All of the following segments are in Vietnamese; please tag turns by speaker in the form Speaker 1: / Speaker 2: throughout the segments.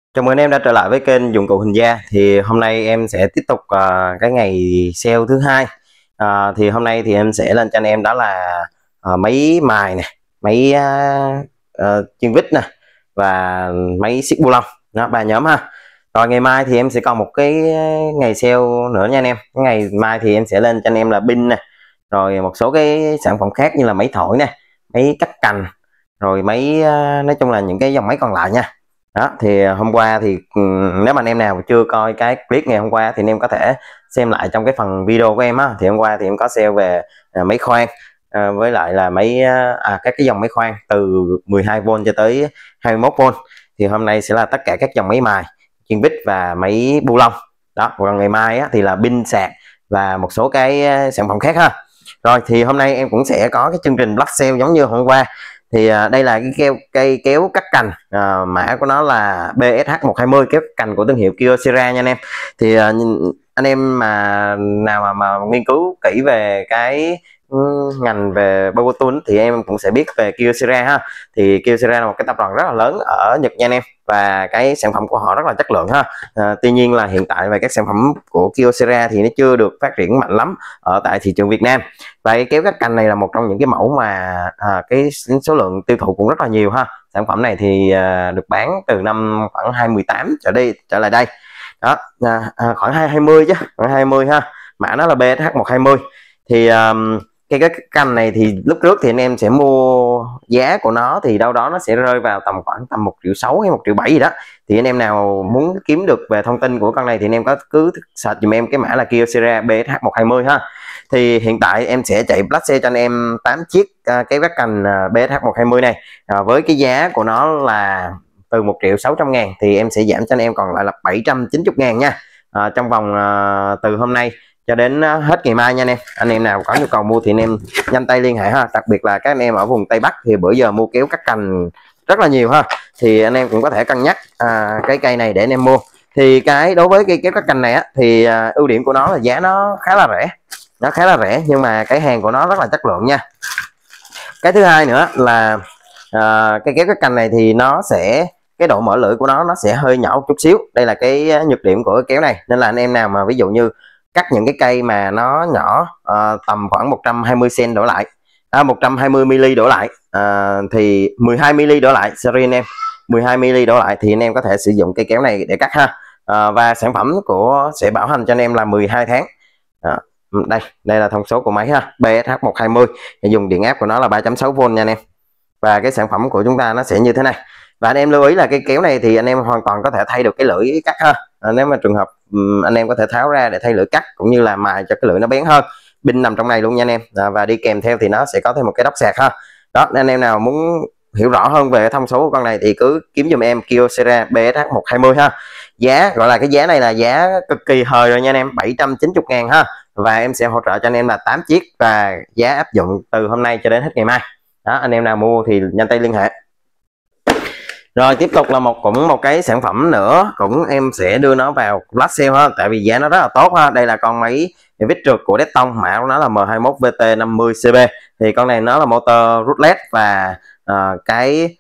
Speaker 1: Chào mừng anh em đã trở lại với kênh dụng cụ hình gia. Thì hôm nay em sẽ tiếp tục cái ngày sale thứ hai. Thì hôm nay thì em sẽ lên cho anh em đó là máy mài nè, máy chiên vít nè và máy xích bu lông, đó ba nhóm ha. Rồi ngày mai thì em sẽ còn một cái ngày sale nữa nha anh em. Cái ngày mai thì em sẽ lên cho anh em là pin nè, rồi một số cái sản phẩm khác như là máy thổi nè, máy cắt cành, rồi máy nói chung là những cái dòng máy còn lại nha. Đó thì hôm qua thì nếu mà anh em nào chưa coi cái clip ngày hôm qua thì anh em có thể xem lại trong cái phần video của em á. Thì hôm qua thì em có sale về máy khoan, với lại là máy các cái dòng máy khoan từ 12V cho tới 21V. Thì hôm nay sẽ là tất cả các dòng máy mài, chiên vít và máy bu lông. Đó, còn ngày mai á, thì là pin sạc và một số cái sản phẩm khác ha. Rồi thì hôm nay em cũng sẽ có cái chương trình Black Sale giống như hôm qua. Thì đây là cái cây kéo cắt cành, mã của nó là BSH120, kéo cành của thương hiệu Kyocera nha anh em. Thì anh em mà nào mà nghiên cứu kỹ về cái ngành về power tool thì em cũng sẽ biết về Kyocera ha. Thì Kyocera là một cái tập đoàn rất là lớn ở Nhật nha anh em, và cái sản phẩm của họ rất là chất lượng ha. Tuy nhiên là hiện tại về các sản phẩm của Kyocera thì nó chưa được phát triển mạnh lắm ở tại thị trường Việt Nam. Và cái kéo cắt cành này là một trong những cái mẫu mà cái số lượng tiêu thụ cũng rất là nhiều ha. Sản phẩm này thì được bán từ năm khoảng 2018 trở lại đây. Đó, khoảng 2020 chứ, khoảng 20 ha. Mã nó là BSH120. Thì cái cành này thì lúc trước thì anh em sẽ mua giá của nó thì đâu đó nó sẽ rơi vào khoảng tầm 1,6 triệu hay 1,7 triệu gì đó. Thì anh em nào muốn kiếm được về thông tin của con này thì anh em có cứ search dùm em cái mã là Kyocera BSH120 ha. Thì hiện tại em sẽ chạy Black Sale cho anh em 8 chiếc cái vát cành BSH120 này, với cái giá của nó là từ 1.600.000 thì em sẽ giảm cho anh em còn lại là 790.000 nha. Trong vòng từ hôm nay cho đến hết ngày mai nha anh em. Anh em nào có nhu cầu mua thì anh em nhanh tay liên hệ ha. Đặc biệt là các anh em ở vùng Tây Bắc thì bữa giờ mua kéo cắt cành rất là nhiều ha, thì anh em cũng có thể cân nhắc cái cây này để anh em mua. Thì cái đối với cây kéo cắt cành này á, thì ưu điểm của nó là giá nó khá là rẻ, nhưng mà cái hàng của nó rất là chất lượng nha. Cái thứ hai nữa là cái kéo cắt cành này thì nó sẽ cái độ mở lưỡi của nó sẽ hơi nhỏ một chút xíu. Đây là cái nhược điểm của cái kéo này, nên là anh em nào mà ví dụ như cắt những cái cây mà nó nhỏ tầm khoảng 120 cm đổ lại, 120 mm đổ lại, thì 12 mm đổ lại, sorry anh em, 12 mm đổ lại thì anh em có thể sử dụng cây kéo này để cắt ha. Và sản phẩm của sẽ bảo hành cho anh em là 12 tháng. Đây là thông số của máy ha, BSH120, dùng điện áp của nó là 3.6V nha anh em. Và cái sản phẩm của chúng ta nó sẽ như thế này. Và anh em lưu ý là cái kéo này thì anh em hoàn toàn có thể thay được cái lưỡi cắt ha. Nếu mà trường hợp anh em có thể tháo ra để thay lưỡi cắt, cũng như là mài cho cái lưỡi nó bén hơn. Pin nằm trong này luôn nha anh em. Và đi kèm theo thì nó sẽ có thêm một cái đốc sạc ha. Đó, nên anh em nào muốn hiểu rõ hơn về cái thông số của con này thì cứ kiếm giùm em Kyocera BSH120 ha. Giá gọi là cái giá này là giá cực kỳ hời rồi nha anh em, 790.000 ha. Và em sẽ hỗ trợ cho anh em là 8 chiếc và giá áp dụng từ hôm nay cho đến hết ngày mai. Đó, anh em nào mua thì nhanh tay liên hệ. Rồi tiếp tục là cũng một cái sản phẩm nữa, cũng em sẽ đưa nó vào Black Sale ha, tại vì giá nó rất là tốt ha. Đây là con máy vít trượt của Detton, mã của nó là M21VT50CB. Thì con này nó là motor rút led và cái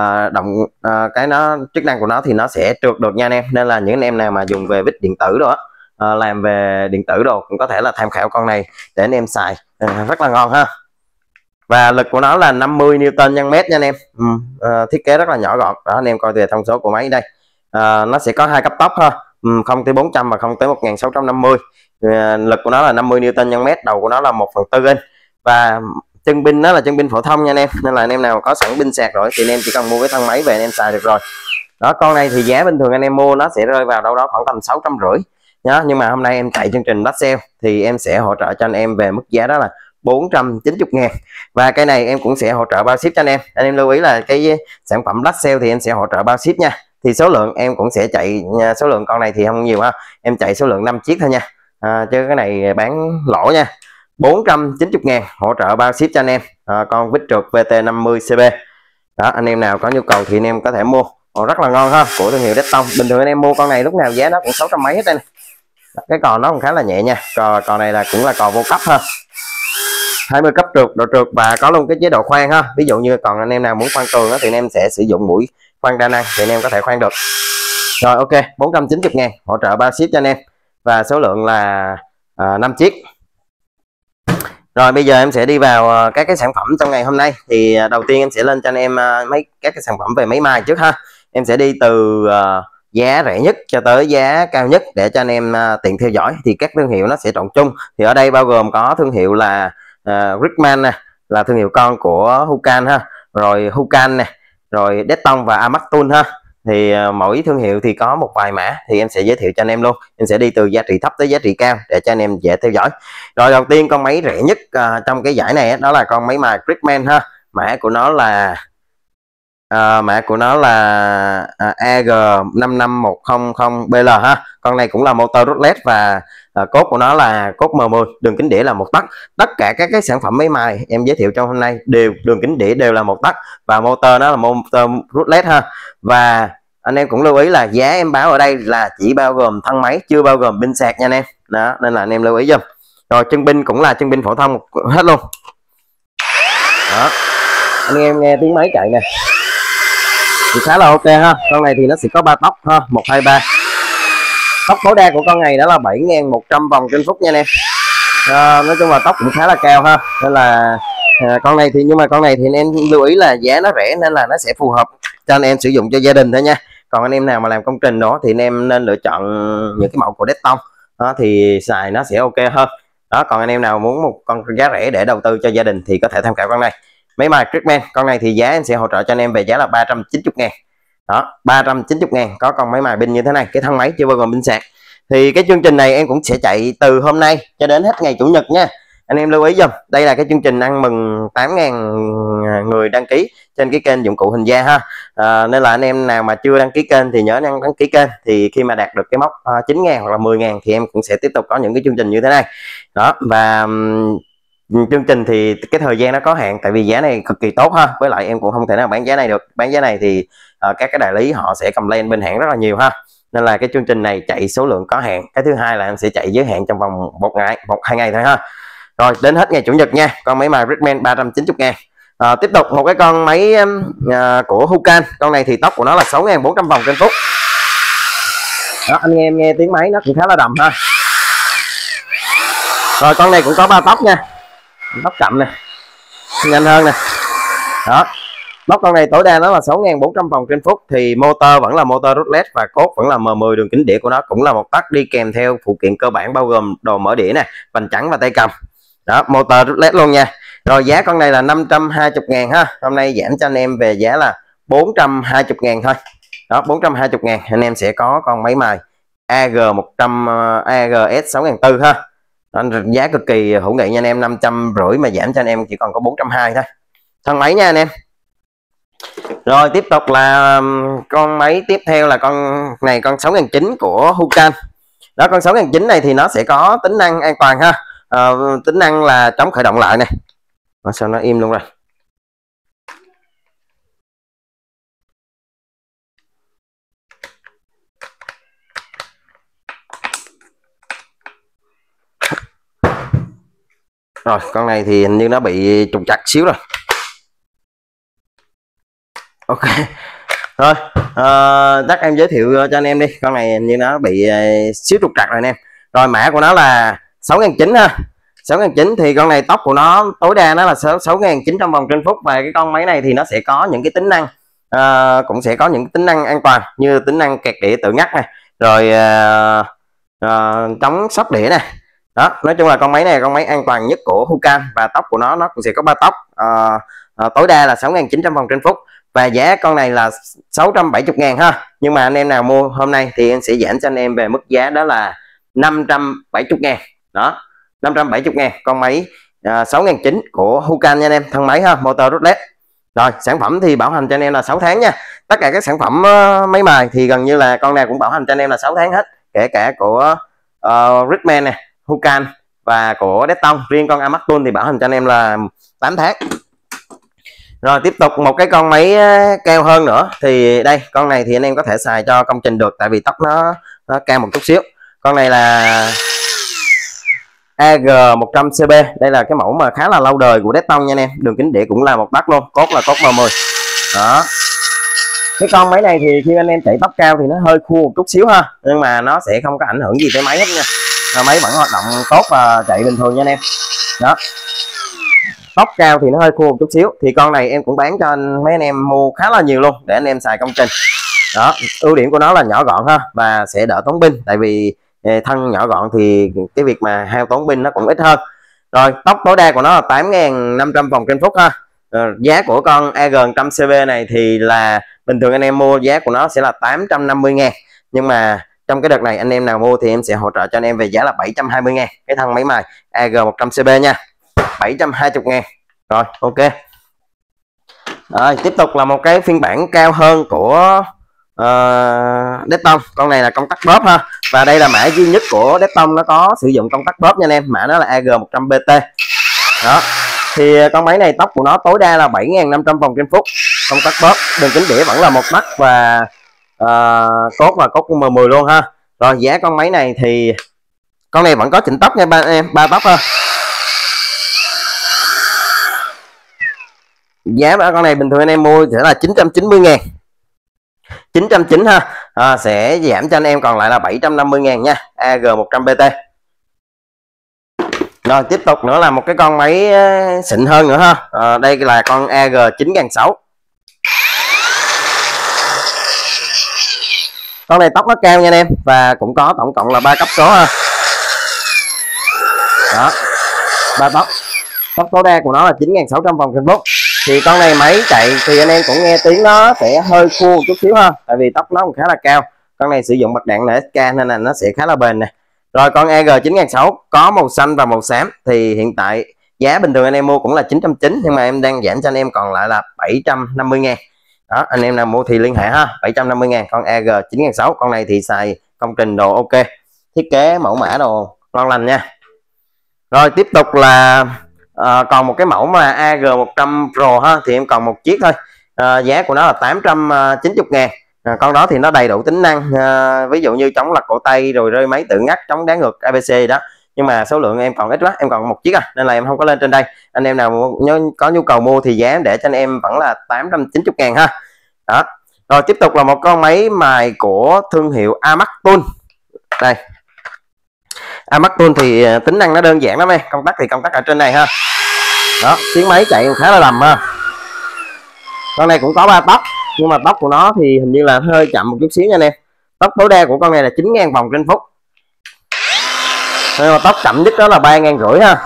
Speaker 1: nó chức năng của nó thì nó sẽ trượt được nha anh em. Nên là những anh em nào mà dùng về vít điện tử đó, làm về điện tử đồ cũng có thể là tham khảo con này để anh em xài, rất là ngon ha. Và lực của nó là 50 Nm nha anh em. Thiết kế rất là nhỏ gọn đó. Anh em coi về thông số của máy đây, nó sẽ có hai cấp tốc ha, 0 tới 400 và 0 tới 1650. Lực của nó là 50 Nm, đầu của nó là 1/4 inch, và chân pin nó là chân pin phổ thông nha anh em. Nên là anh em nào có sẵn pin sạc rồi thì anh em chỉ cần mua cái thân máy về anh em xài được rồi. Đó, con này thì giá bình thường anh em mua nó sẽ rơi vào đâu đó khoảng tầm 650 nhá. Nhưng mà hôm nay em chạy chương trình Black Sale thì em sẽ hỗ trợ cho anh em về mức giá đó là 490.000. Và cái này em cũng sẽ hỗ trợ bao ship cho anh em. Anh em lưu ý là cái sản phẩm Black Sale thì em sẽ hỗ trợ bao ship nha. Thì số lượng em cũng sẽ chạy, số lượng con này thì không nhiều ha, em chạy số lượng 5 chiếc thôi nha, chứ cái này bán lỗ nha. 490.000 hỗ trợ bao ship cho anh em, con vít trượt VT50CB. Đó, anh em nào có nhu cầu thì anh em có thể mua. Rất là ngon ha, của thương hiệu Detton. Bình thường anh em mua con này lúc nào giá nó cũng 600 mấy hết đây này. Cái cò nó cũng khá là nhẹ nha. Cò này là cũng là cò vô cấp ha, 20 cấp trượt, độ trượt, và có luôn cái chế độ khoan ha. Ví dụ như còn anh em nào muốn khoan tường thì anh em sẽ sử dụng mũi khoan đa năng thì anh em có thể khoan được. Rồi ok, 490.000 hỗ trợ bao ship cho anh em, và số lượng là 5 chiếc. Rồi bây giờ em sẽ đi vào các cái sản phẩm trong ngày hôm nay. Thì đầu tiên em sẽ lên cho anh em các cái sản phẩm về máy mài trước ha. Em sẽ đi từ giá rẻ nhất cho tới giá cao nhất để cho anh em tiện theo dõi. Thì các thương hiệu nó sẽ trộn chung. Thì ở đây bao gồm có thương hiệu là Rickman nè, là thương hiệu con của Hukan ha, rồi Hukan nè, rồi Detong và Amatul ha. Thì mỗi thương hiệu thì có một vài mã, thì em sẽ giới thiệu cho anh em luôn. Em sẽ đi từ giá trị thấp tới giá trị cao để cho anh em dễ theo dõi. Rồi đầu tiên con máy rẻ nhất trong cái giải này đó là con máy mài Rickman ha. Mã của nó là AG55100BL ha. Con này cũng là motor rút led và cốt của nó là cốt M10, đường kính đĩa là 1 tấc. Tất cả các cái sản phẩm máy mài em giới thiệu trong hôm nay đều đường kính đĩa đều là 1 tấc, và motor nó là motor rút led ha. Và anh em cũng lưu ý là giá em báo ở đây là chỉ bao gồm thân máy, chưa bao gồm pin sạc nha anh em. Đó, nên là anh em lưu ý giùm. Rồi chân pin cũng là chân pin phổ thông hết luôn. Đó, anh em nghe tiếng máy chạy nè thì khá là ok ha. Con này thì nó sẽ có 3 tốc ha, 1 2 3. Tốc tối đa của con này đó là 7.100 vòng trên phút nha anh em. Nói chung là tốc cũng khá là cao ha. Nên là con này thì, nhưng mà con này thì anh em lưu ý là giá nó rẻ nên là nó sẽ phù hợp cho anh em sử dụng cho gia đình thôi nha. Còn anh em nào mà làm công trình đó thì anh em nên lựa chọn những cái mẫu của Detong đó, thì xài nó sẽ ok hơn. Đó, còn anh em nào muốn một con giá rẻ để đầu tư cho gia đình thì có thể tham khảo con này. Máy mài Rickman, con này thì giá em sẽ hỗ trợ cho anh em về giá là 390.000. Đó, 390.000 có con máy mài pin như thế này, cái thân máy chưa bao gồm pin sạc. Thì cái chương trình này em cũng sẽ chạy từ hôm nay cho đến hết ngày chủ nhật nha. Anh em lưu ý dùm, đây là cái chương trình ăn mừng 8.000 người đăng ký trên cái kênh dụng cụ hình da ha. Nên là anh em nào mà chưa đăng ký kênh thì nhớ đăng ký kênh, thì khi mà đạt được cái mốc 9.000 hoặc là 10.000 thì em cũng sẽ tiếp tục có những cái chương trình như thế này. Đó, và chương trình thì cái thời gian nó có hạn, tại vì giá này cực kỳ tốt ha, với lại em cũng không thể nào bán giá này được. Bán giá này thì các cái đại lý họ sẽ cầm lên bên hãng rất là nhiều ha, nên là cái chương trình này chạy số lượng có hạn. Cái thứ hai là em sẽ chạy giới hạn trong vòng 1-2 ngày thôi ha. Rồi đến hết ngày chủ nhật nha. Con máy mài Rickman 390.000. Tiếp tục một cái con máy của Hukan. Con này thì tốc của nó là 6.400 vòng trên phút. Đó, anh em nghe tiếng máy nó cũng khá là đầm ha. Rồi con này cũng có 3 tốc nha, tốc chậm nè, nhanh hơn nè. Đó, tốc con này tối đa nó là 6.400 vòng trên phút. Thì motor vẫn là motor rút led và cốt vẫn là M10, đường kính đĩa của nó cũng là 1 tấc, đi kèm theo phụ kiện cơ bản bao gồm đồ mở đĩa nè, vành trắng và tay cầm. Đó, motor rút led luôn nha. Rồi giá con này là 520.000 ha. Hôm nay giảm cho anh em về giá là 420.000 thôi. Đó, 420.000 anh em sẽ có con máy mài AGS 6400 ha. Đó, giá cực kỳ hữu nghị nha anh em, 550 mà giảm cho anh em chỉ còn có 420 thôi. Thân máy nha anh em. Rồi tiếp tục là con máy tiếp theo là con này, con 6009 của Hukan. Đó, con 6009 này thì nó sẽ có tính năng an toàn ha. Tính năng là chống khởi động lại này. Sao nó im luôn rồi. Rồi con này thì hình như nó bị trục trặc xíu rồi. Ok. Rồi chắc em giới thiệu cho anh em đi. Con này hình như nó bị xíu trục trặc rồi anh em. Rồi mã của nó là 6009 ha. 6009 thì con này tốc của nó tối đa nó là 6.900 vòng trên phút. Và cái con máy này thì nó sẽ có những cái tính năng cũng sẽ có những tính năng an toàn, như tính năng kẹt đĩa tự ngắt này, rồi chống sóc đĩa này. Đó, nói chung là con máy này là con máy an toàn nhất của Hukan, và tốc của nó cũng sẽ có 3 tốc, tối đa là 6.900 vòng trên phút. Và giá con này là 670.000 ha. Nhưng mà anh em nào mua hôm nay thì em sẽ giảm cho anh em về mức giá đó là 570.000. Đó, 570.000 con máy 6.900 của Hukan nha anh em, thân máy ha, motor rút led. Rồi sản phẩm thì bảo hành cho anh em là 6 tháng nha. Tất cả các sản phẩm máy mài thì gần như là con nào cũng bảo hành cho anh em là 6 tháng hết, kể cả của Rickman nè, Hukan và của Detong. Riêng con Amatul thì bảo hành cho anh em là 8 tháng. Rồi tiếp tục một cái con máy cao hơn nữa. Thì đây, con này thì anh em có thể xài cho công trình được, tại vì tốc nó cao một chút xíu. Con này là AG100CB. Đây là cái mẫu mà khá là lâu đời của Detong nha anh em. Đường kính đĩa cũng là 1 tấc luôn, cốt là cốt M10. Đó. Cái con máy này thì khi anh em chạy tốc cao thì nó hơi khua một chút xíu ha, nhưng mà nó sẽ không có ảnh hưởng gì tới máy hết nha. Máy vẫn hoạt động tốt và chạy bình thường nha anh em. Đó, tốc cao thì nó hơi khua một chút xíu, thì con này em cũng bán cho mấy anh em mua khá là nhiều luôn để anh em xài công trình. Đó, ưu điểm của nó là nhỏ gọn ha, và sẽ đỡ tốn pin, tại vì thân nhỏ gọn thì cái việc mà hao tốn pin nó cũng ít hơn. Rồi tốc tối đa của nó là 8.500 vòng trên phút ha. Giá của con AG 100cv này thì là bình thường anh em mua giá của nó sẽ là 850.000, nhưng mà trong cái đợt này anh em nào mua thì em sẽ hỗ trợ cho anh em về giá là 720.000 cái thân máy mài AG 100cv nha, 720.000. Rồi ok. Rồi tiếp tục là một cái phiên bản cao hơn của Dettong. Con này là công tắc bóp ha, và đây là mã duy nhất của Dettong nó có sử dụng công tắc bóp nha anh em, mã nó là AG100BT. Đó, thì con máy này tốc của nó tối đa là 7.500 vòng trên phút, công tắc bóp, đường kính đĩa vẫn là 1 tấc và cốt là cốt M10 luôn ha. Rồi giá con máy này thì con này vẫn có chỉnh tóc nha ba em, 3 tóc ha. Giá con này bình thường anh em mua sẽ là 990.000, 990 ha, sẽ giảm cho anh em còn lại là 750.000 nha, AG100BT. Rồi tiếp tục nữa là một cái con máy xịn hơn nữa ha. Đây là con AG9600. Con này tốc nó cao nha anh em, và cũng có tổng cộng là 3 cấp số ha. Đó, 3 tốc, tốc tối đa của nó là 9.600 vòng trên phút. Thì con này máy chạy thì anh em cũng nghe tiếng nó sẽ hơi khô một chút xíu ha, tại vì tốc nó cũng khá là cao. Con này sử dụng bật đạn NSK nên là nó sẽ khá là bền nè. Rồi con AG9600 có màu xanh và màu xám, thì hiện tại giá bình thường anh em mua cũng là 990, nhưng mà em đang giảm cho anh em còn lại là 750.000. Đó, anh em nào mua thì liên hệ ha, 750.000 con AG9600. Con này thì xài công trình đồ ok, thiết kế mẫu mã đồ ngon lành nha. Rồi tiếp tục là còn một cái mẫu mà AG100 Pro ha, thì em còn một chiếc thôi. Giá của nó là 890.000. Con đó thì nó đầy đủ tính năng, ví dụ như chống lật cổ tay, rồi rơi máy tự ngắt, chống đá ngược ABC đó, nhưng mà số lượng em còn ít quá, em còn một chiếc nên là em không có lên trên đây. Anh em nào có nhu cầu mua thì giá để cho anh em vẫn là 890.000 ha. Đó. Rồi tiếp tục là một con máy mài của thương hiệu Amax Tool. Đây, Amax Tool thì tính năng nó đơn giản lắm em, công tắc thì công tắc ở trên này ha. Đó, tiếng máy chạy khá là đầm ha. Con này cũng có 3 tốc, nhưng mà tốc của nó thì hình như là hơi chậm một chút xíu nha anh em. Tốc tối đa của con này là 9.000 vòng trên phút, nhưng mà tốc chậm nhất đó là 3.500 ha.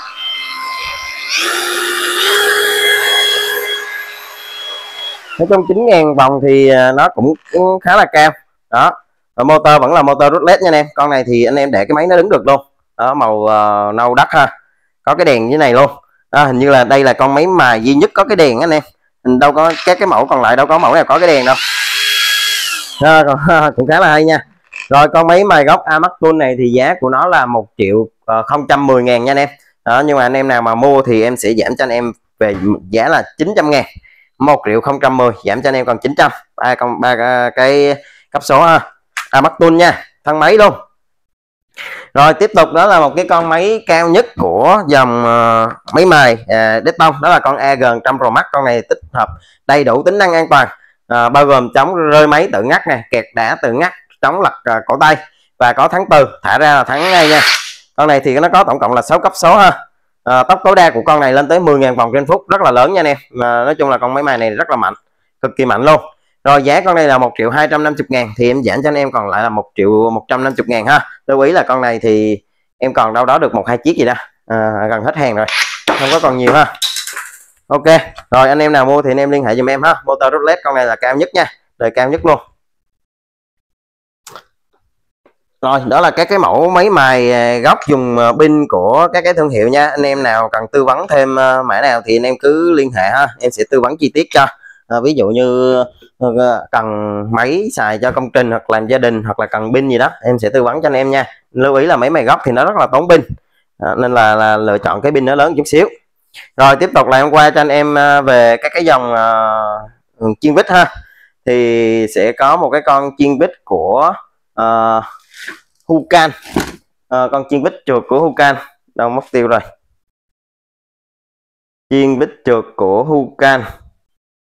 Speaker 1: Nói chung 9.000 vòng thì nó cũng khá là cao. Đó, và motor vẫn là motor rút led nha anh em. Con này thì anh em để cái máy nó đứng được luôn. Đó, màu nâu đất ha, có cái đèn như này luôn. Hình như là đây là con máy mà duy nhất có cái đèn anh em, mình đâu có các cái mẫu còn lại đâu có mẫu nào có cái đèn đâu. Cũng khá là hay nha. Rồi con máy mài gốc Amax Tool này thì giá của nó là 1.010.000 nha anh em. Đó, nhưng mà anh em nào mà mua thì em sẽ giảm cho anh em về giá là 900.000, 1.010.000 giảm cho anh em còn 900. ba cái cấp số ha, Amax Tool nha, thân máy luôn. Rồi tiếp tục đó là một cái con máy cao nhất của dòng máy mài Dettong, đó là con AG100 Pro Max. Con này tích hợp đầy đủ tính năng an toàn, bao gồm chống rơi máy tự ngắt này, kẹt đá tự ngắt, chống lật cổ tay, và có thắng từ, thả ra là thắng ngay nha. Con này thì nó có tổng cộng là 6 cấp số ha. Tốc tối đa của con này lên tới 10.000 vòng trên phút, rất là lớn nha anh em. Nói chung là con máy mài này rất là mạnh, cực kỳ mạnh luôn. Rồi giá con này là 1.250.000, thì em giảm cho anh em còn lại là 1.150.000 ha. Lưu ý là con này thì em còn đâu đó được 1-2 chiếc gì đó, gần hết hàng rồi, không có còn nhiều ha. Ok, rồi anh em nào mua thì anh em liên hệ giùm em ha. Motor rút led con này là cao nhất nha, đời cao nhất luôn. Rồi đó là các cái mẫu máy mài gốc dùng pin của các cái thương hiệu nha. Anh em nào cần tư vấn thêm mã nào thì anh em cứ liên hệ ha, em sẽ tư vấn chi tiết cho. Ví dụ như cần máy xài cho công trình hoặc làm gia đình, hoặc là cần pin gì đó, em sẽ tư vấn cho anh em nha. Lưu ý là máy mài gốc thì nó rất là tốn pin, nên là lựa chọn cái pin nó lớn chút xíu. Rồi tiếp tục là em qua cho anh em về các cái dòng chiên vít ha. Thì sẽ có một cái con chiên vít của Hukan, con chiên vít trượt của Hukan đâu mất tiêu rồi. Chiên vít trượt của Hukan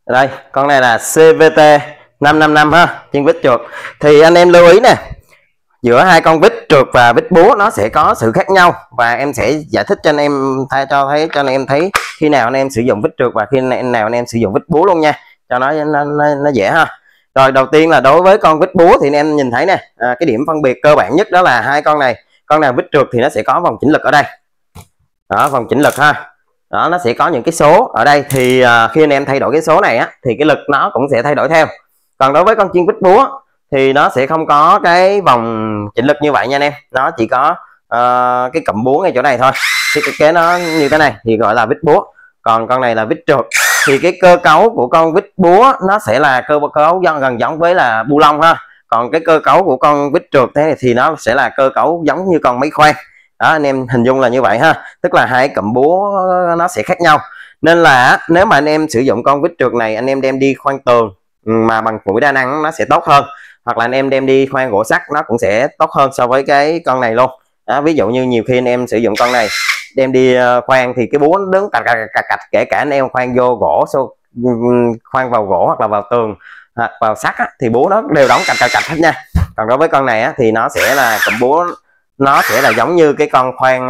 Speaker 1: Đây con này là CVT 555 ha, chiên vít trượt. Thì anh em lưu ý nè, giữa hai con vít trượt và vít búa nó sẽ có sự khác nhau, và em sẽ giải thích cho anh em cho anh em thấy khi nào anh em sử dụng vít trượt và khi nào anh em sử dụng vít búa luôn nha, cho nó dễ ha. Rồi đầu tiên là đối với con vít búa thì anh em nhìn thấy nè, cái điểm phân biệt cơ bản nhất đó là hai con này. Con nào vít trượt thì nó sẽ có vòng chỉnh lực ở đây, đó, vòng chỉnh lực ha, đó, nó sẽ có những cái số ở đây. Thì khi anh em thay đổi cái số này á thì cái lực nó cũng sẽ thay đổi theo. Còn đối với con chiên vít búa thì nó sẽ không có cái vòng chỉnh lực như vậy nha anh em, nó chỉ có cái cụm búa ngay chỗ này thôi, cái kế nó như thế này thì gọi là vít búa. Còn con này là vít trượt, thì cái cơ cấu của con vít búa nó sẽ là cơ cấu gần giống với là bu lông ha. Còn cái cơ cấu của con vít trượt thế thì nó sẽ là cơ cấu giống như con máy khoan đó, anh em hình dung là như vậy ha, tức là hai cụm búa nó sẽ khác nhau. Nên là nếu mà anh em sử dụng con vít trượt này, anh em đem đi khoan tường mà bằng mũi đa năng nó sẽ tốt hơn, hoặc là anh em đem đi khoan gỗ sắt nó cũng sẽ tốt hơn so với cái con này luôn đó. Ví dụ như nhiều khi anh em sử dụng con này đem đi khoan thì cái búa nó đứng cạch cạch cạch, kể cả anh em khoan vô gỗ, khoan vào gỗ hoặc là vào tường hoặc vào sắt á, thì búa nó đều đóng cạch cạch cạch hết nha. Còn đối với con này á, thì nó sẽ là cụm búa nó sẽ là giống như cái con khoan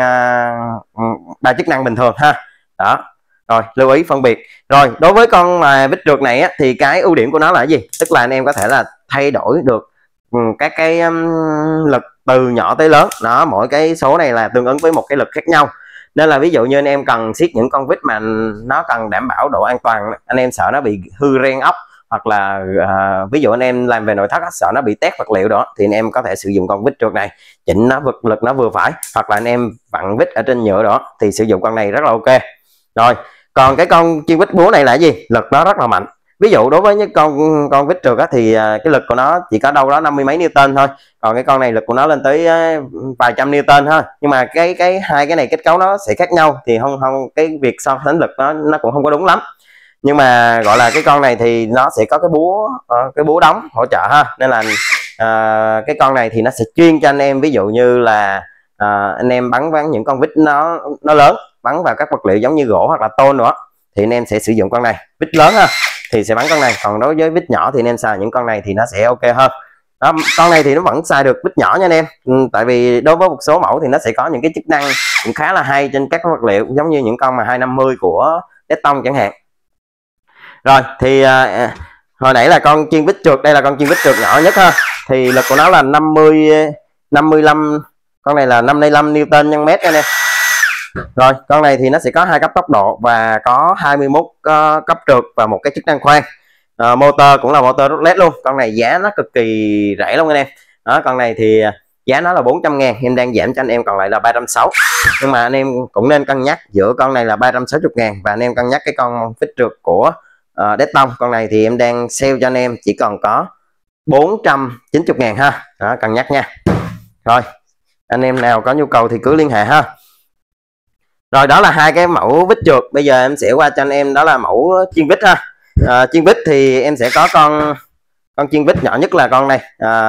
Speaker 1: đa chức năng bình thường ha. Đó, rồi lưu ý phân biệt. Rồi đối với con vít trượt này á, thì cái ưu điểm của nó là gì, tức là anh em có thể là thay đổi được các cái lực từ nhỏ tới lớn đó, mỗi cái số này là tương ứng với một cái lực khác nhau. Nên là ví dụ như anh em cần siết những con vít mà nó cần đảm bảo độ an toàn, anh em sợ nó bị hư ren ốc, hoặc là ví dụ anh em làm về nội thất sợ nó bị tét vật liệu đó, thì anh em có thể sử dụng con vít trượt này, chỉnh nó lực nó vừa phải, hoặc là anh em vặn vít ở trên nhựa đó thì sử dụng con này rất là ok. Rồi còn cái con chiên vít búa này là gì, lực nó rất là mạnh. Ví dụ đối với những con vít trượt á, thì cái lực của nó chỉ có đâu đó 50 mấy Newton thôi, còn cái con này lực của nó lên tới vài trăm Newton thôi. Nhưng mà cái hai cái này kết cấu nó sẽ khác nhau, thì không cái việc so sánh lực nó cũng không có đúng lắm. Nhưng mà gọi là cái con này thì nó sẽ có cái búa đóng hỗ trợ ha, nên là cái con này thì nó sẽ chuyên cho anh em, ví dụ như là anh em bắn những con vít nó lớn, bắn vào các vật liệu giống như gỗ hoặc là tôn nữa, thì anh em sẽ sử dụng con này. Vít lớn ha thì sẽ bắn con này, còn đối với vít nhỏ thì anh em xài những con này thì nó sẽ ok hơn đó. Con này thì nó vẫn xài được vít nhỏ nha anh em, tại vì đối với một số mẫu thì nó sẽ có những cái chức năng cũng khá là hay trên các vật liệu, giống như những con mà 250 của Deston chẳng hạn. Rồi thì hồi nãy là con chiên vít trượt, đây là con chiên vít trượt nhỏ nhất ha, thì lực của nó là 55, con này là 55 Newton nhân mét nha anh em. Rồi con này thì nó sẽ có 2 cấp tốc độ và có 21 cấp trượt và một cái chức năng khoan. Motor cũng là motor rút led luôn. Con này giá nó cực kỳ rẻ luôn anh em. Đó, con này thì giá nó là 400.000, em đang giảm cho anh em còn lại là 360. Nhưng mà anh em cũng nên cân nhắc giữa con này là 360.000 và anh em cân nhắc cái con vít trượt của Deston. Con này thì em đang sale cho anh em chỉ còn có 490.000 ha. Đó, cân nhắc nha. Rồi anh em nào có nhu cầu thì cứ liên hệ ha. Rồi đó là hai cái mẫu vít trượt. Bây giờ em sẽ qua cho anh em đó là mẫu chiên vít ha. Chiên vít thì em sẽ có con chiên vít nhỏ nhất là con này.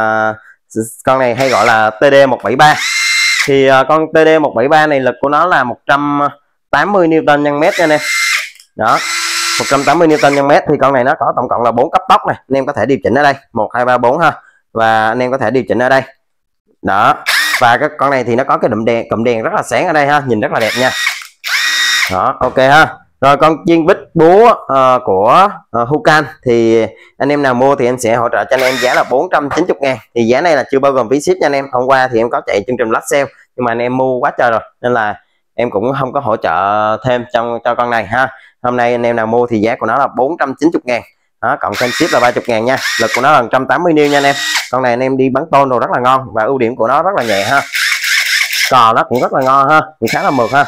Speaker 1: Con này hay gọi là TD173. Thì con TD173 này lực của nó là 180 Newton nhân mét nha anh em. Đó, 180 Newton nhân mét. Thì con này nó có tổng cộng là 4 cấp tốc này, anh em có thể điều chỉnh ở đây 1 2 3 4 ha, và anh em có thể điều chỉnh ở đây đó. Và cái con này thì nó có cái cụm đèn rất là sáng ở đây ha, nhìn rất là đẹp nha. Đó, ok ha. Rồi con chiên vít búa của Hukan thì anh em nào mua thì em sẽ hỗ trợ cho anh em giá là 490.000. Thì giá này là chưa bao gồm phí ship nha anh em. Hôm qua thì em có chạy chương trình flash sale, nhưng mà anh em mua quá trời rồi nên là em cũng không có hỗ trợ thêm cho con này ha. Hôm nay anh em nào mua thì giá của nó là 490.000. Đó, cộng thêm ship là 30.000 nha. Lực của nó là 180 N nha anh em. Con này anh em đi bắn tôn đồ rất là ngon, và ưu điểm của nó rất là nhẹ ha. Cò nó cũng rất là ngon ha, cũng khá là mượt ha.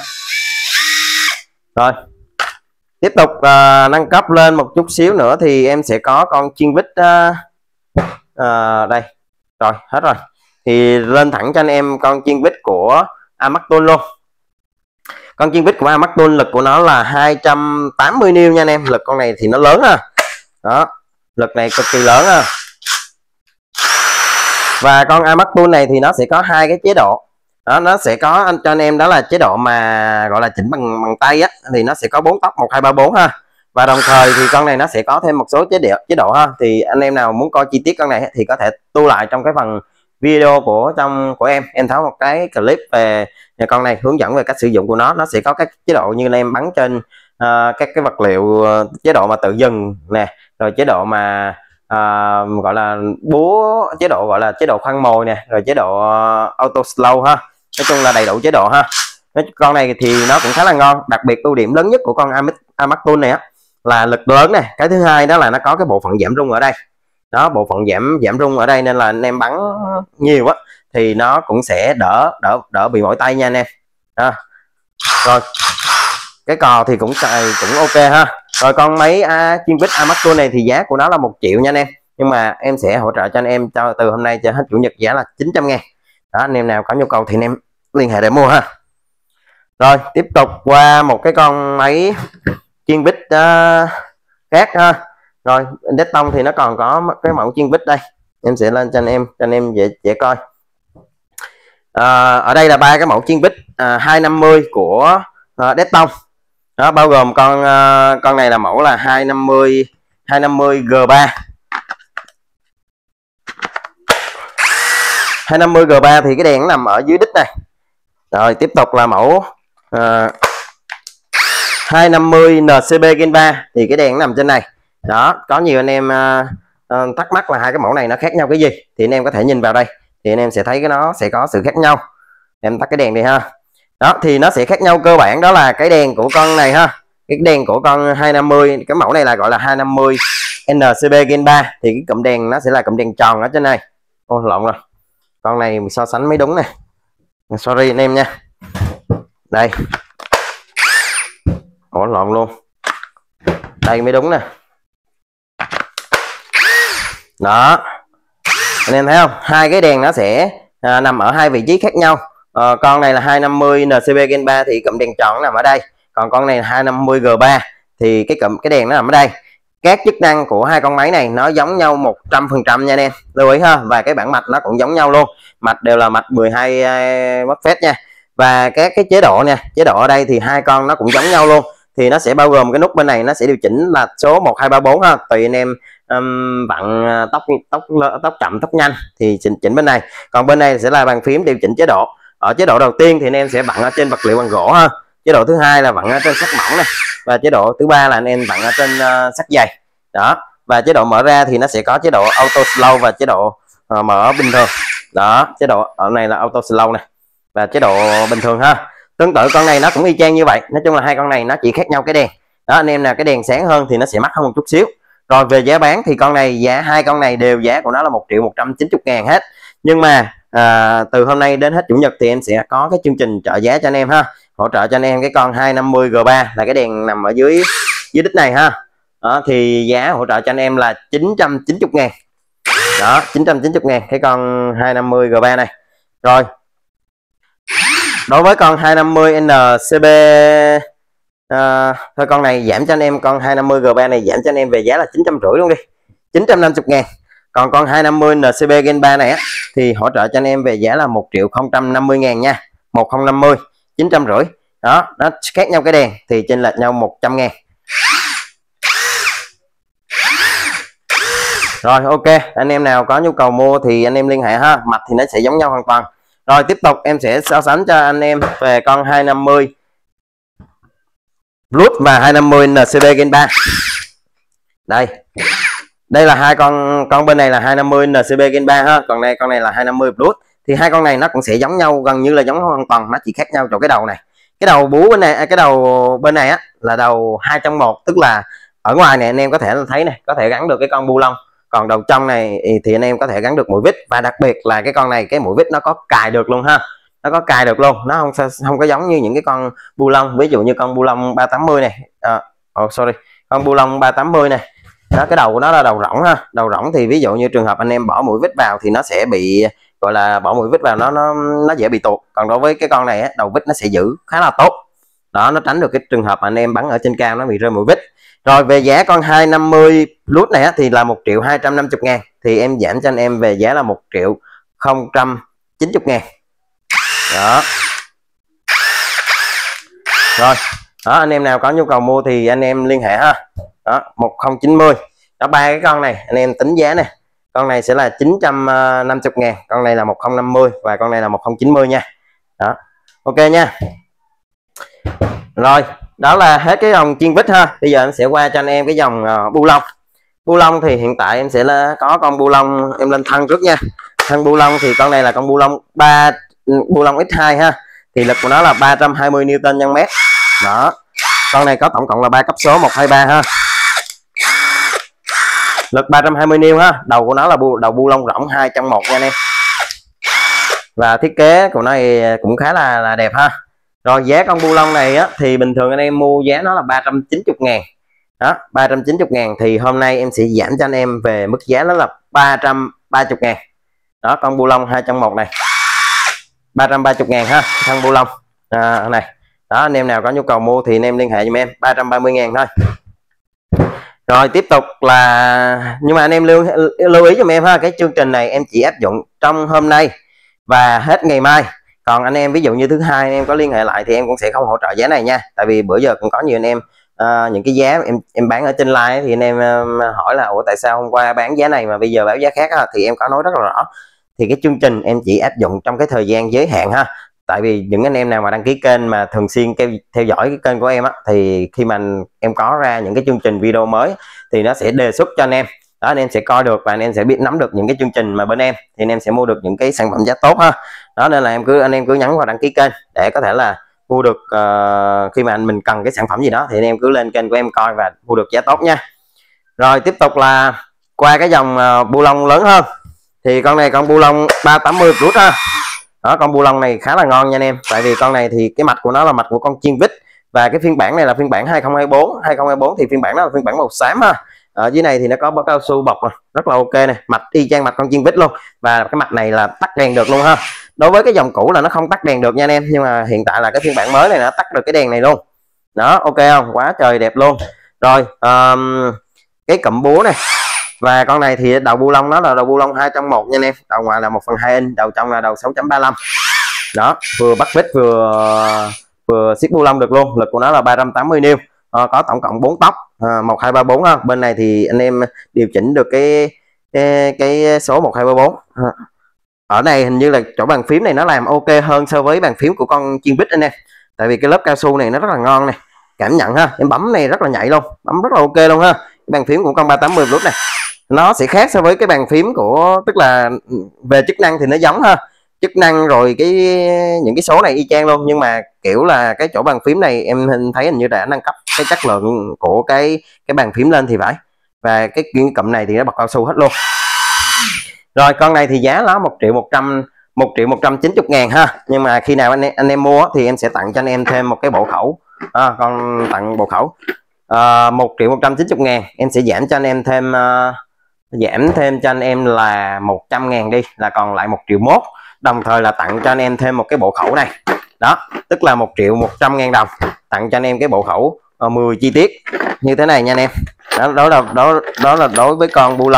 Speaker 1: Rồi tiếp tục nâng cấp lên một chút xíu nữa thì em sẽ có con chiên vít đây. Rồi hết rồi thì lên thẳng cho anh em con chiên vít của Amaton luôn. Con chiên vít của Amaton lực của nó là 280 N nha anh em. Lực con này thì nó lớn ha. Đó, lực này cực kỳ lớn ha. Và con Amaton này thì nó sẽ có hai cái chế độ. Đó, nó sẽ có cho anh em đó là chế độ mà gọi là chỉnh bằng tay á, thì nó sẽ có 4 tốc 1 2 3 4 ha. Và đồng thời thì con này nó sẽ có thêm một số chế độ ha, thì anh em nào muốn coi chi tiết con này thì có thể tu lại trong cái phần video của em thấy một cái clip về con này hướng dẫn về cách sử dụng của nó sẽ có các chế độ như là em bắn trên các cái vật liệu, chế độ mà tự dừng nè, rồi chế độ mà gọi là búa, chế độ gọi là chế độ khoan mồi nè, rồi chế độ auto slow ha. Nói chung là đầy đủ chế độ ha. Con này thì nó cũng khá là ngon, đặc biệt ưu điểm lớn nhất của con AMAX Tool này á là lực lớn này, cái thứ hai đó là nó có cái bộ phận giảm rung ở đây đó, bộ phận giảm rung ở đây, nên là anh em bắn nhiều á thì nó cũng sẽ đỡ bị mỏi tay nha anh em. Rồi cái cò thì cũng ok ha. Rồi con máy chuyên vít AMAX Tool này thì giá của nó là 1 triệu nha anh em, nhưng mà em sẽ hỗ trợ cho anh em từ hôm nay cho hết chủ nhật giá là 900.000 đó. Anh em nào có nhu cầu thì anh em liên hệ để mua ha. Rồi tiếp tục qua một cái con máy chuyên vít khác ha. Rồi Dectone thì nó còn có cái mẫu chuyên vít đây, em sẽ lên cho anh em dễ coi. Ở đây là 3 cái mẫu chuyên vít 250 của Dectone đó, bao gồm con này là mẫu là 250 G3. 250 G3 thì cái đèn nó nằm ở dưới đít này. Rồi tiếp tục là mẫu 250 NCB Gen 3 thì cái đèn nó nằm trên này đó. Có nhiều anh em thắc mắc là hai cái mẫu này nó khác nhau cái gì thì anh em có thể nhìn vào đây thì anh em sẽ thấy nó sẽ có sự khác nhau. Em tắt cái đèn đi ha. Đó thì nó sẽ khác nhau cơ bản đó là cái đèn của con này ha, cái đèn của con 250, cái mẫu này là gọi là 250 NCB Gen 3 thì cái cụm đèn nó sẽ là cụm đèn tròn ở trên này. Ô lộn rồi, con này mình so sánh mới đúng này, sorry anh em nha. Đây, ủa lộn luôn, đây mới đúng nè. Đó anh em thấy không, hai cái đèn nó sẽ nằm ở hai vị trí khác nhau. Con này là 250 NCB Gen 3 thì cụm đèn tròn nằm ở đây, còn con này là 250 G3 thì cái đèn nó nằm ở đây. Các chức năng của hai con máy này nó giống nhau 100% nha anh em, lưu ý ha. Và cái bảng mạch nó cũng giống nhau luôn, mạch đều là mạch 12 MHz nha. Và các cái chế độ nha, chế độ ở đây thì hai con nó cũng giống nhau luôn, thì nó sẽ bao gồm cái nút bên này nó sẽ điều chỉnh là số 1 2 3 4 ha, tùy anh em vặn tốc chậm tốc nhanh thì chỉnh bên này. Còn bên này sẽ là bàn phím điều chỉnh chế độ. Ở chế độ đầu tiên thì anh em sẽ vặn ở trên vật liệu bằng gỗ ha, chế độ thứ hai là vặn ở trên sắt mỏng này, và chế độ thứ ba là anh em vặn ở trên sắt dày đó. Và chế độ mở ra thì nó sẽ có chế độ auto slow và chế độ mở bình thường đó. Chế độ ở này là auto slow này và chế độ bình thường ha. Tương tự con này nó cũng y chang như vậy, nói chung là hai con này nó chỉ khác nhau cái đèn đó. Anh em nào cái đèn sáng hơn thì nó sẽ mắc hơn một chút xíu. Rồi về giá bán thì con này hai con này đều giá của nó là 1.190.000 hết, nhưng mà từ hôm nay đến hết chủ nhật thì em sẽ có cái chương trình trợ giá cho anh em ha, hỗ trợ cho anh em cái con 250 G3 là cái đèn nằm ở dưới đít này ha. Đó, thì giá hỗ trợ cho anh em là 990.000 đó, 990.000 cái con 250 G3 này. Rồi đối với con 250 NCB thôi con này giảm cho anh em, con 250 G3 này giảm cho anh em về giá là 950 luôn đi, 950.000. Còn con 250 NCB Gen 3 này á thì hỗ trợ cho anh em về giá là 1.050.000 nha, 1050 950 đó. Nó khác nhau cái đèn thì chênh lệch nhau 100.000. Rồi ok, anh em nào có nhu cầu mua thì anh em liên hệ ha, mạch thì nó sẽ giống nhau hoàn toàn. Rồi tiếp tục em sẽ so sánh cho anh em về con 250 Plus và 250 NCB Gen 3. Đây là hai con bên này là 250 NCB Gen 3 ha, còn con này là 250 Plus. Thì hai con này nó cũng sẽ giống nhau, gần như là giống hoàn toàn, nó chỉ khác nhau chỗ cái đầu này. Cái đầu búa bên này, cái đầu bên này á là đầu 2 trong 1, tức là ở ngoài này anh em có thể thấy này, có thể gắn được cái con bu lông, còn đầu trong này thì anh em có thể gắn được mũi vít. Và đặc biệt là cái con này cái mũi vít nó có cài được luôn ha, nó có cài được luôn, nó không có giống như những cái con bu lông, ví dụ như con bu lông 380 này, con bu lông 380 này đó, cái đầu của nó là đầu rỗng ha. Đầu rỗng thì ví dụ như trường hợp anh em bỏ mũi vít vào thì nó sẽ bị, gọi là bỏ mũi vít vào nó dễ bị tuột. Còn đối với cái con này á, đầu vít nó sẽ giữ khá là tốt đó, nó tránh được cái trường hợp mà anh em bắn ở trên cao nó bị rơi mũi vít. Rồi về giá con 250 Plus này á, thì là 1.250.000 thì em giảm cho anh em về giá là 1.090.000 đó. Rồi đó, anh em nào có nhu cầu mua thì anh em liên hệ ha. đó 1090. Đó, ba cái con này anh em tính giá nè, con này sẽ là 950.000, con này là 1050 và con này là 1090 nha. Đó, ok nha. Rồi, đó là hết cái dòng chiên vít ha. Bây giờ em sẽ qua cho anh em cái dòng bu lông. Bu lông thì hiện tại em sẽ là có con bu lông, em lên thân trước nha. Thân bu lông thì con này là con bu lông bu lông X2 ha. Thì lực của nó là 320 Nm/m. Đó. Con này có tổng cộng là 3 cấp số 1 2 3 ha. Lực 320 N ha. Đầu của nó là đầu bu lông rỗng 2 trong 1 nha anh em. Và thiết kế của nó cũng khá là đẹp ha. Rồi giá con bu lông này á, thì bình thường anh em mua giá nó là 390.000. Đó, 390.000 thì hôm nay em sẽ giảm cho anh em về mức giá đó là 330.000. Đó, con bu lông 2 trong 1 này 330.000 ha, thân bu lông này. Đó, anh em nào có nhu cầu mua thì anh em liên hệ giùm em, 330.000 thôi. Rồi tiếp tục là, nhưng mà anh em lưu ý giùm em ha, cái chương trình này em chỉ áp dụng trong hôm nay và hết ngày mai. Còn anh em ví dụ như thứ hai anh em có liên hệ lại thì em cũng sẽ không hỗ trợ giá này nha. Tại vì bữa giờ cũng có nhiều anh em những cái giá em bán ở trên live thì anh em hỏi là ủa tại sao hôm qua bán giá này mà bây giờ báo giá khác á, thì em có nói rất là rõ. Thì cái chương trình em chỉ áp dụng trong cái thời gian giới hạn ha. Tại vì những anh em nào mà đăng ký kênh mà thường xuyên theo dõi cái kênh của em á, thì khi mà em có ra những cái chương trình video mới thì nó sẽ đề xuất cho anh em. Đó, anh em sẽ coi được và anh em sẽ biết nắm được những cái chương trình mà bên em thì anh em sẽ mua được những cái sản phẩm giá tốt ha. Đó nên là anh em cứ nhấn vào đăng ký kênh để có thể là mua được khi mà mình cần cái sản phẩm gì đó thì anh em cứ lên kênh của em coi và mua được giá tốt nha. Rồi tiếp tục là qua cái dòng bu lông lớn hơn. Thì con này con bu lông 380 Plus ha. Đó, con bu lông này khá là ngon nha anh em. Tại vì con này thì cái mạch của nó là mạch của con chiên vít. Và cái phiên bản này là phiên bản 2024 thì phiên bản đó là phiên bản màu xám ha. Ở dưới này thì nó có bao cao su bọc rất là ok này, mạch y chang mạch con chiên vít luôn. Và cái mạch này là tắt đèn được luôn ha. Đối với cái dòng cũ là nó không tắt đèn được nha anh em, nhưng mà hiện tại là cái phiên bản mới này nó tắt được cái đèn này luôn. Đó, ok không? Quá trời đẹp luôn. Rồi cái cụm búa này. Và con này thì đầu bu lông nó là đầu bu lông 2 trong 1 nha anh em. Đầu ngoài là 1/2 inch, đầu trong là đầu 6.35. Đó, vừa bắt vít vừa siết bu lông được luôn. Lực của nó là 380 N. Có tổng cộng 4 tóc 1 2 3 4 ha. Bên này thì anh em điều chỉnh được cái số 1 2 3 4. Ở này hình như là chỗ bàn phím này nó làm ok hơn so với bàn phím của con chiên vít anh em. Tại vì cái lớp cao su này nó rất là ngon này. Cảm nhận ha, em bấm này rất là nhạy luôn, bấm rất là ok luôn ha. Cái bàn phím của con 380 Plus này nó sẽ khác so với cái bàn phím của, tức là về chức năng thì nó giống ha, chức năng rồi những cái số này y chang luôn, nhưng mà kiểu là cái chỗ bàn phím này em thấy hình như đã nâng cấp cái chất lượng của cái bàn phím lên thì phải. Và cái cụm này thì nó bọc cao su hết luôn. Rồi con này thì giá nó 1.190.000 ha. Nhưng mà khi nào anh em mua thì em sẽ tặng cho anh em thêm một cái bộ khẩu. Con tặng bộ khẩu 1.190.000, em sẽ giảm cho anh em thêm cho anh em là 100.000 đi, là còn lại 1.1 triệu. Đồng thời là tặng cho anh em thêm một cái bộ khẩu này. Đó, tức là 1.100.000 đồng tặng cho anh em cái bộ khẩu 10 chi tiết như thế này nha anh em. Đó là đối với con bu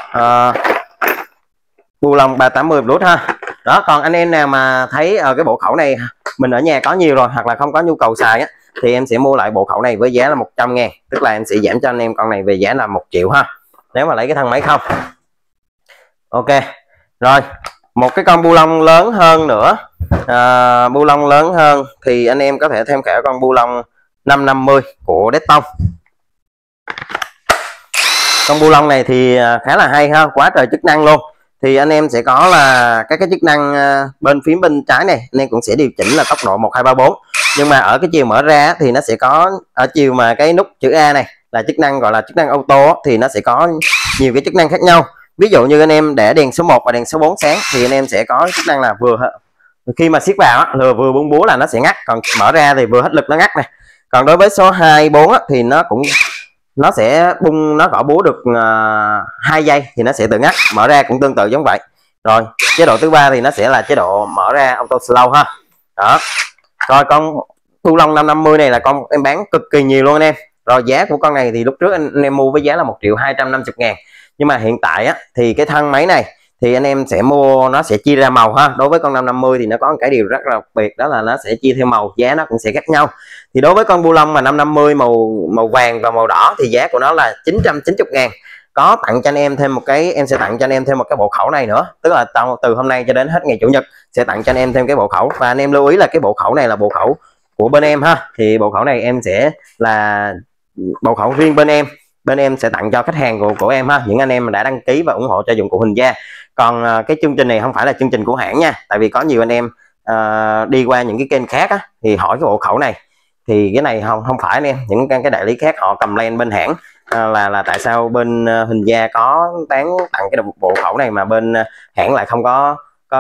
Speaker 1: lông 380 Plus ha. Đó, còn anh em nào mà thấy ở cái bộ khẩu này mình ở nhà có nhiều rồi hoặc là không có nhu cầu xài á, thì em sẽ mua lại bộ khẩu này với giá là 100.000, tức là em sẽ giảm cho anh em con này về giá là 1 triệu ha, nếu mà lấy cái thân máy không. Ok. Rồi một cái con bu lông lớn hơn nữa, bu lông lớn hơn thì anh em có thể tham khảo con bu lông 550 của Detton. Con bu lông này thì khá là hay ha, quá trời chức năng luôn. Thì anh em sẽ có là các cái chức năng bên phía bên trái này anh em cũng sẽ điều chỉnh là tốc độ 1 2 3 4. Nhưng mà ở cái chiều mở ra thì nó sẽ có ở chiều mà cái nút chữ A này là chức năng gọi là chức năng auto, thì nó sẽ có nhiều cái chức năng khác nhau. Ví dụ như anh em để đèn số 1 và đèn số 4 sáng thì anh em sẽ có chức năng là khi mà siết vào vừa buông búa là nó sẽ ngắt, còn mở ra thì vừa hết lực nó ngắt này. Còn đối với số 2 4 thì nó sẽ bung, nó gõ búa được 2 giây thì nó sẽ tự ngắt, mở ra cũng tương tự giống vậy. Rồi chế độ thứ ba thì nó sẽ là chế độ mở ra auto slow ha. Đó. Rồi con bu lông 550 này là con em bán cực kỳ nhiều luôn anh em. Rồi giá của con này thì lúc trước anh em mua với giá là 1.250.000, nhưng mà hiện tại á, thì cái thân máy này thì anh em sẽ mua, nó sẽ chia ra màu ha. Đối với con 550 thì nó có một cái điều rất là đặc biệt, đó là nó sẽ chia theo màu, giá nó cũng sẽ khác nhau. Thì đối với con bu lông mà 550 màu vàng và màu đỏ thì giá của nó là 990.000. Có tặng cho anh em thêm một cái, em sẽ tặng cho anh em thêm một cái bộ khẩu này nữa, tức là từ hôm nay cho đến hết ngày chủ nhật sẽ tặng cho anh em thêm cái bộ khẩu. Và anh em lưu ý là cái bộ khẩu này là bộ khẩu của bên em ha. Thì bộ khẩu này em sẽ là bộ khẩu riêng bên em sẽ tặng cho khách hàng của em ha, những anh em mà đã đăng ký và ủng hộ cho dụng cụ Huỳnh Gia. Còn cái chương trình này không phải là chương trình của hãng nha, tại vì có nhiều anh em đi qua những cái kênh khác á, thì hỏi cái bộ khẩu này, thì cái này không phải anh em, những cái đại lý khác họ cầm lên bên hãng là tại sao bên Huỳnh Gia có tặng cái bộ khẩu này mà bên hãng lại không có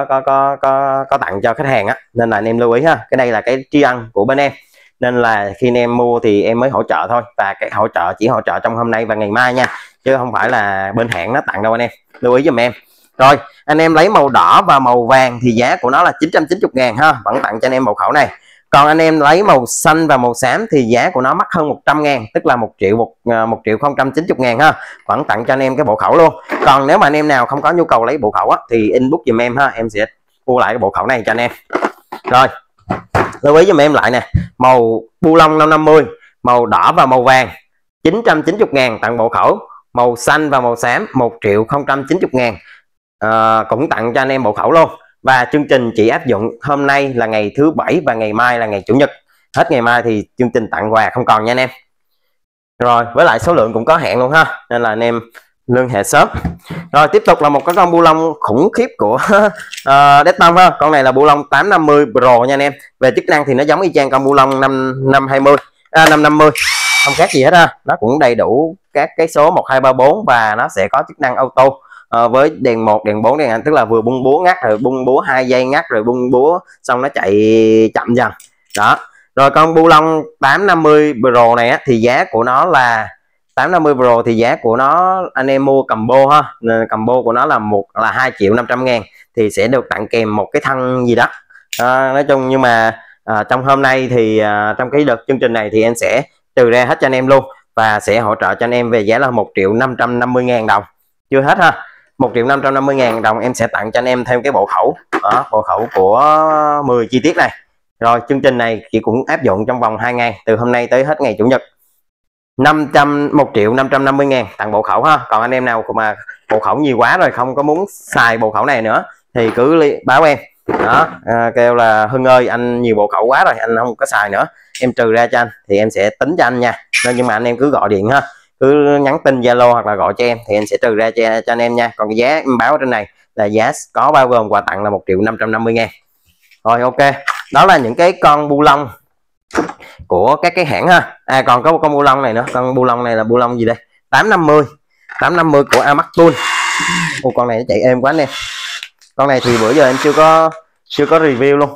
Speaker 1: tặng cho khách hàng á. Nên là anh em lưu ý ha, cái đây là cái tri ân của bên em, nên là khi anh em mua thì em mới hỗ trợ thôi, và cái hỗ trợ chỉ hỗ trợ trong hôm nay và ngày mai nha, chứ không phải là bên hãng nó tặng đâu anh em, lưu ý giùm em. Rồi anh em lấy màu đỏ và màu vàng thì giá của nó là 990.000 ha, vẫn tặng cho anh em bộ khẩu này. Còn anh em lấy màu xanh và màu xám thì giá của nó mắc hơn 100.000, tức là 1.090.000 ha, vẫn tặng cho anh em cái bộ khẩu luôn. Còn nếu mà anh em nào không có nhu cầu lấy bộ khẩu á, thì inbox giùm em ha, em sẽ mua lại cái bộ khẩu này cho anh em. Rồi lưu ý giùm em lại nè, màu bu lông 550 màu đỏ và màu vàng 990.000 tặng bộ khẩu, màu xanh và màu xám 1.090.000 cũng tặng cho anh em bộ khẩu luôn. Và chương trình chỉ áp dụng hôm nay là ngày thứ Bảy và ngày mai là ngày Chủ nhật, hết ngày mai thì chương trình tặng quà không còn nha anh em. Rồi với lại số lượng cũng có hạn luôn ha, nên là anh em liên hệ sớm. Rồi tiếp tục là một cái con bu lông khủng khiếp của Dectong ha. Con này là bu lông 850 Pro nha anh em. Về chức năng thì nó giống y chang con bu lông 550 không khác gì hết ha. Nó cũng đầy đủ các cái số 1 2 3 4 và nó sẽ có chức năng auto với đèn 1 đèn 4 đèn, tức là vừa bung búa ngắt rồi bung búa 2 giây ngắt rồi bung búa xong nó chạy chậm dần đó. Rồi con bu lông 850 Pro này á, thì giá của nó là 850 Pro thì giá của nó anh em mua combo ha, combo của nó là 2.500.000 thì sẽ được tặng kèm một cái thân gì đó. Nói chung nhưng mà trong hôm nay thì trong cái đợt chương trình này thì em sẽ trừ ra hết cho anh em luôn và sẽ hỗ trợ cho anh em về giá là 1.550.000 đồng. Chưa hết ha, 1.550.000 đồng em sẽ tặng cho anh em thêm cái bộ khẩu đó, bộ khẩu của 10 chi tiết này. Rồi chương trình này chỉ cũng áp dụng trong vòng 2 ngày, từ hôm nay tới hết ngày Chủ nhật. 1.550.000 tặng bộ khẩu ha. Còn anh em nào mà bộ khẩu nhiều quá rồi không có muốn xài bộ khẩu này nữa thì cứ báo em đó, kêu là Hưng ơi anh nhiều bộ khẩu quá rồi anh không có xài nữa, em trừ ra cho anh thì em sẽ tính cho anh nha. Nên nhưng mà anh em cứ gọi điện ha, cứ nhắn tin Zalo hoặc là gọi cho em thì em sẽ trừ ra cho anh em nha. Còn cái giá em báo ở trên này là giá có bao gồm quà tặng là 1.550.000. Rồi ok, đó là những cái con bu lông của các cái hãng ha. Còn có một con bu lông này nữa, con bu lông này là bu lông gì đây, 850 của Amaxtoon. Con này nó chạy êm quá anh em. Con này thì bữa giờ em chưa có review luôn,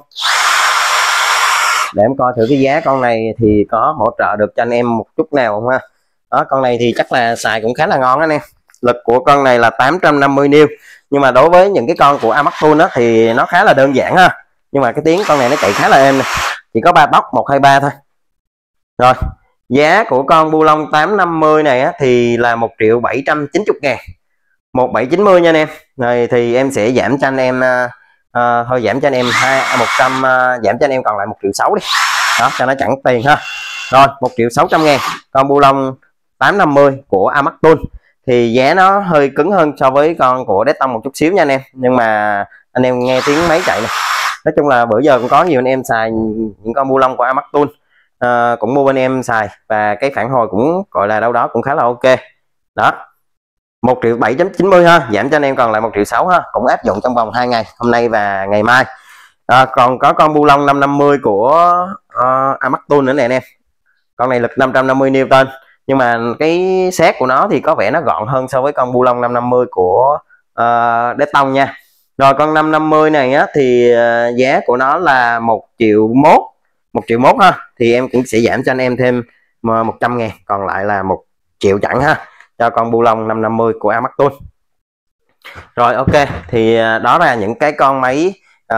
Speaker 1: để em coi thử cái giá con này thì có hỗ trợ được cho anh em một chút nào không ha. Đó, con này thì chắc là xài cũng khá là ngon anh em. Lực của con này là 850N, nhưng mà đối với những cái con của Amaxtoon đó thì nó khá là đơn giản ha, nhưng mà cái tiếng con này nó chạy khá là êm này, chỉ có 3 tốc 1 2 3 thôi. Rồi giá của con bu lông 850 này á, thì là 1.790.000, 1790 nha anh em. Rồi thì em sẽ giảm cho anh em thôi giảm cho anh em 100, giảm cho anh em còn lại 1.600.000 đi đó cho nó chẳng tiền ha. Rồi 1.600.000 con bu lông 850 của Amaxtoon thì giá nó hơi cứng hơn so với con của Dectong một chút xíu nha anh em, nhưng mà anh em nghe tiếng máy chạy này. Nói chung là bữa giờ cũng có nhiều anh em xài những con bu lông của Amaxtoon cũng mua bên em xài và cái phản hồi cũng gọi là đâu đó cũng khá là ok đó. 1.790 ha, giảm cho anh em còn lại 1.600.000 ha, cũng áp dụng trong vòng 2 ngày, hôm nay và ngày mai. Còn có con bu lông 550 của Amaxtoon nữa nè anh em. Con này lực 550N, nhưng mà cái set của nó thì có vẻ nó gọn hơn so với con bu lông 550 của Dectong nha. Rồi con 550 này á, thì giá của nó là 1.100.000 ha, thì em cũng sẽ giảm cho anh em thêm 100.000, còn lại là 1 triệu chẳng ha, cho con bu lông 550 của Amaxtoon. Rồi ok, thì đó là những cái con máy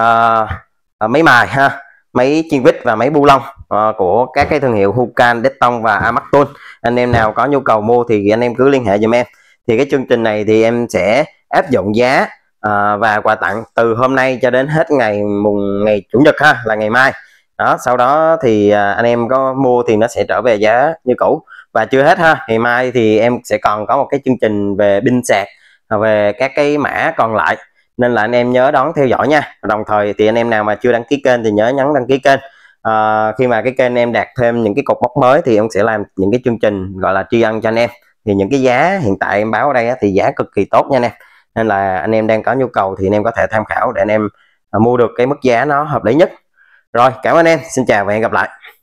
Speaker 1: máy mài ha, máy chiên vít và máy bu lông của các cái thương hiệu Hukan, Dectong và Amaxtoon. Anh em nào có nhu cầu mua thì anh em cứ liên hệ giùm em. Thì cái chương trình này thì em sẽ áp dụng giá và quà tặng từ hôm nay cho đến hết ngày chủ nhật ha, là ngày mai đó. Sau đó thì anh em có mua thì nó sẽ trở về giá như cũ. Và chưa hết ha, ngày mai thì em sẽ còn có một cái chương trình về pin sạc, về các cái mã còn lại, nên là anh em nhớ đón theo dõi nha. Đồng thời thì anh em nào mà chưa đăng ký kênh thì nhớ nhấn đăng ký kênh. Khi mà cái kênh em đạt thêm những cái cột mốc mới thì em sẽ làm những cái chương trình gọi là tri ân cho anh em. Thì những cái giá hiện tại em báo ở đây thì giá cực kỳ tốt nha anh em, nên là anh em đang có nhu cầu thì anh em có thể tham khảo để anh em mua được cái mức giá nó hợp lý nhất. Rồi, cảm ơn em, xin chào và hẹn gặp lại.